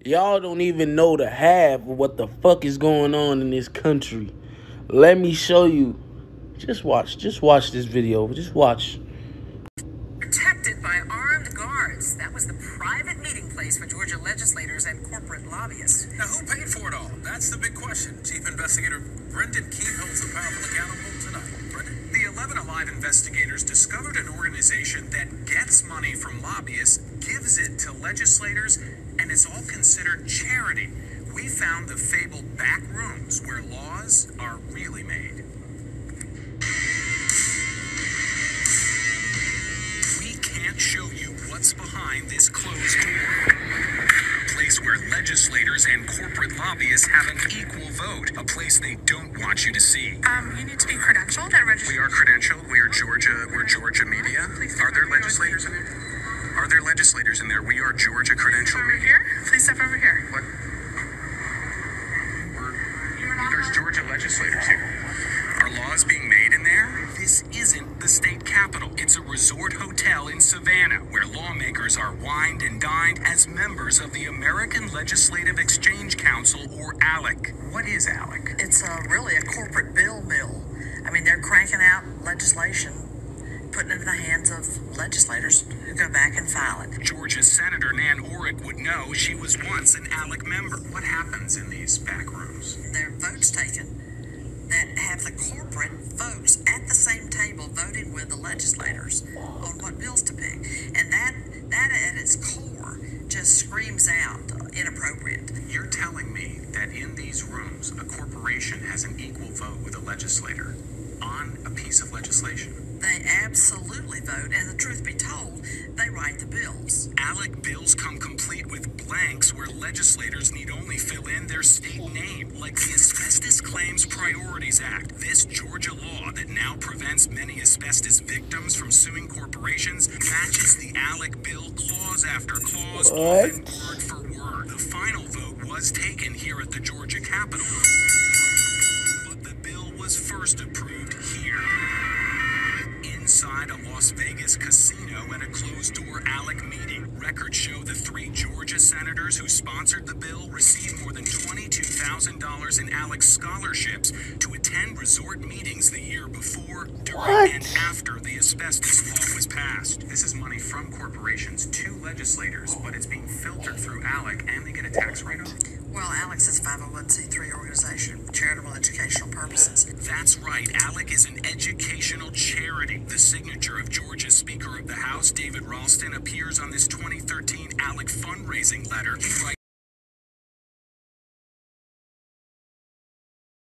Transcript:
Y'all don't even know the half of what the fuck is going on in this country. Let me show you. Just watch this video. Just watch. Protected by armed guards. That was the private meeting place for Georgia legislators and corporate lobbyists. Now, who paid for it all? That's the big question. Chief Investigator Brendan Keith holds the powerful accountable tonight. Brendan? The 11 Alive investigators discovered an organization that gets money from lobbyists, gives it to legislators, and it's all considered charity. We found the fabled back rooms where laws are really made. We can't show you what's behind this closed door. A place where legislators and corporate lobbyists have an equal vote. A place they don't want you to see. You need to be credentialed at register. We are credentialed. We're Georgia Media. Are there legislators in there? Are there legislators in there? We are Georgia credentialed. Over here? Please step over here. What? There's Georgia legislators here. Are laws being made in there? This isn't the state capitol. It's a resort hotel in Savannah where lawmakers are wined and dined as members of the American Legislative Exchange Council, or ALEC. What is ALEC? It's really a corporate bill mill. I mean, they're cranking out legislation, putting it in the hands of legislators who go back and file it. Georgia Senator Nan Orrick would know. She was once an ALEC member. What happens in these back rooms? There are votes taken that have the corporate folks at the same table voting with the legislators on what bills to pick. And that at its core just screams out inappropriate. You're telling me that in these rooms, a corporation has an equal vote with a legislator on a piece of legislation? They absolutely vote, and the truth be told, they write the bills. ALEC bills come complete with blanks where legislators need only fill in their state name, like the Asbestos Claims Priorities Act. This Georgia law that now prevents many asbestos victims from suing corporations matches the ALEC bill clause after clause, often word for word. The final vote was taken here at the Georgia Capitol, but the bill was first approved here. Inside a Las Vegas casino at a closed-door ALEC meeting. Records show the 3 Georgia senators who sponsored the bill received more than $22,000 in ALEC scholarships to attend resort meetings the year before, during, and after the asbestos law was passed. This is money from corporations to legislators, but it's being filtered through ALEC, and they get a tax write-off. Well, ALEC is a 501c3 organization, charitable educational purposes. That's right. ALEC is an educational charity. The signature of Georgia's Speaker of the House, David Ralston, appears on this 2013 ALEC fundraising letter. He writes